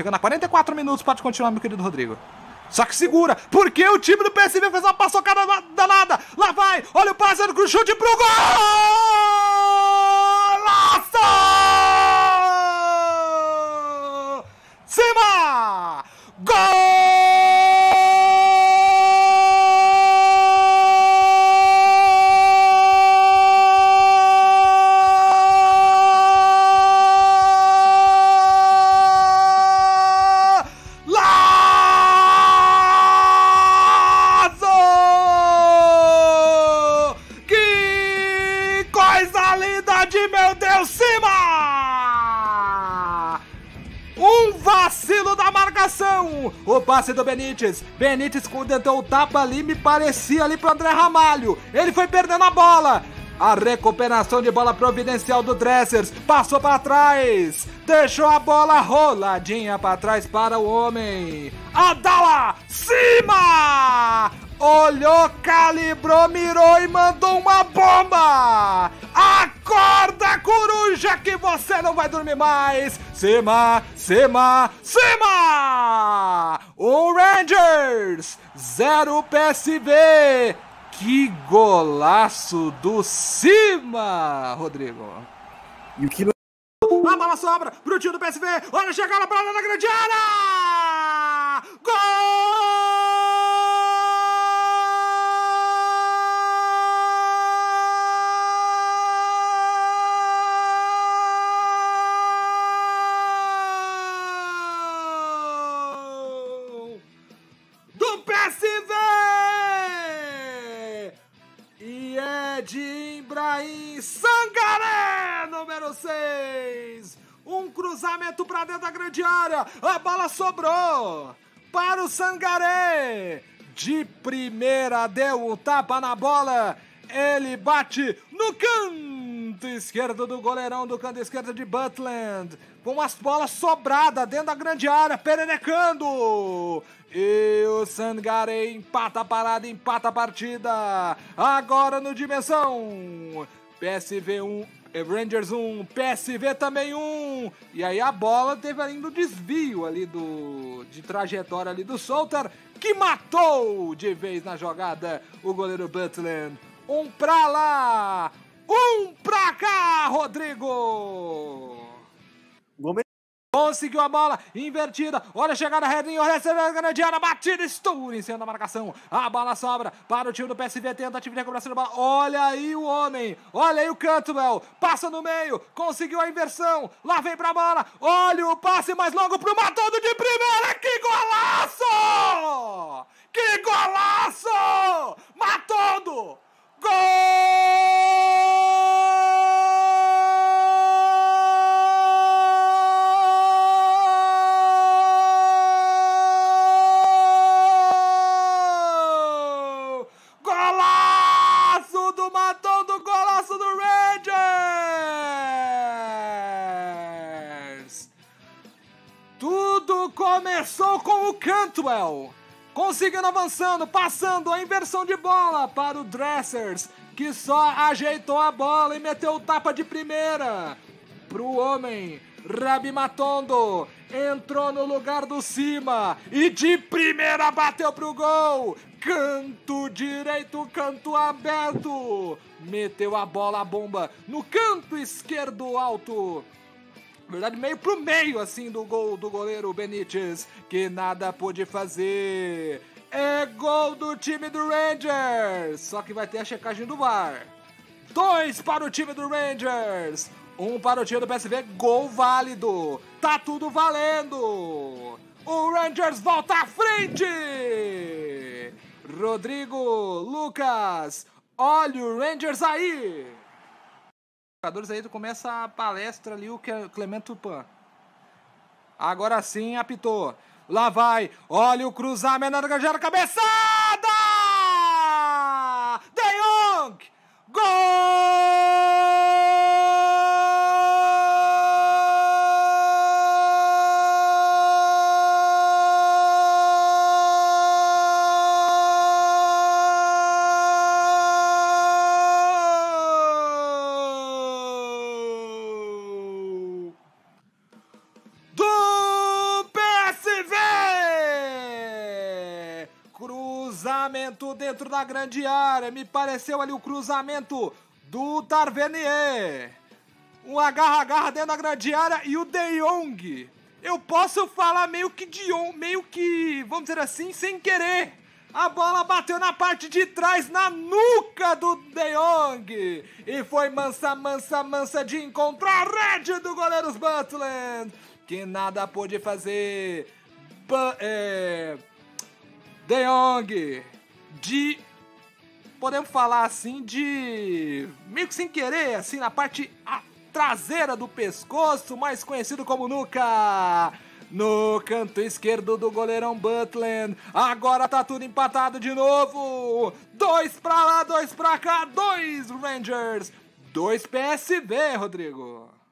Chegando a 44 minutos, pode continuar, meu querido Rodrigo. Só que segura, porque o time do PSV fez uma paçocada danada. Lá vai, olha o passe com o chute pro gol! Laço! Cima! Gol! Meu Deus, cima! Um vacilo da marcação. O passe do Benítez. Benítez tentou o tapa ali, me parecia ali pro André Ramalho. Ele foi perdendo a bola. A recuperação de bola providencial do Dressers. Passou para trás. Deixou a bola roladinha para trás para o homem. Adala, cima! Olhou, calibrou, mirou e mandou uma bomba! Acorda, coruja, que você não vai dormir mais! Cima, cima, cima! O Rangers, 0 PSV! Que golaço do Cima, Rodrigo! E o que a bola sobra pro time do PSV! Olha, chegaram a bola na grande área! Gol! PSV! E é de Ibrahim Sangaré, número 6. Um cruzamento para dentro da grande área. A bola sobrou para o Sangaré. De primeira deu um tapa na bola. Ele bate no canto esquerdo do goleirão do canto esquerdo de Butland. Com umas bolas sobradas dentro da grande área, pererecando. E o Sangaré empata a parada, empata a partida. Agora no Dimensão. PSV 1, Rangers 1, PSV também 1. E aí a bola teve ainda o desvio ali de trajetória ali do Souter, que matou de vez na jogada o goleiro Butland. Um pra lá, um pra cá, Rodrigo. Conseguiu a bola invertida. Olha a chegada, Redinho, recebe a grande área, batida, Sture em cima da marcação. A bola sobra para o time do PSV, tenta a time de recuperação da bola. Olha aí o homem, olha aí o Cantwell, passa no meio, conseguiu a inversão. Lá vem pra bola, olha o passe mais longo pro Matondo de primeira. Que golaço! Que golaço! Matondo! Gol! Golaço do Matondo, golaço do Rangers! Tudo começou com o Cantwell, conseguindo avançando, passando a inversão de bola para o Dressers, que só ajeitou a bola e meteu o tapa de primeira pro homem. Rabi Matondo entrou no lugar do Cima e de primeira bateu pro gol. Canto direito, canto aberto. Meteu a bola, a bomba, no canto esquerdo alto. Na verdade, meio pro meio, assim, do gol do goleiro Benítez, que nada pôde fazer. É gol do time do Rangers, só que vai ter a checagem do VAR. 2 para o time do Rangers, 1 para o time do PSV, gol válido. Tá tudo valendo. O Rangers volta à frente. Rodrigo, Lucas, olha o Rangers aí. Jogadores aí, começa a palestra ali, o Clemento Tupan. Agora sim, apitou. Lá vai, olha o cruzamento na grande área, cabeçada! De Jong! Gol! Cruzamento dentro da grande área. Me pareceu ali o cruzamento do Tavernier. Um agarra-agarra dentro da grande área e o De Jong. Eu posso falar meio que, vamos dizer assim, sem querer. A bola bateu na parte de trás, na nuca do De Jong. E foi mansa de encontrar a rede do goleiro Butland, que nada pôde fazer. De Jong, podemos falar assim, meio que sem querer, assim, na parte traseira do pescoço, mais conhecido como nuca. No canto esquerdo do goleirão Butland. Agora tá tudo empatado de novo. 2 pra lá, 2 pra cá, 2 Rangers, 2 PSV, Rodrigo.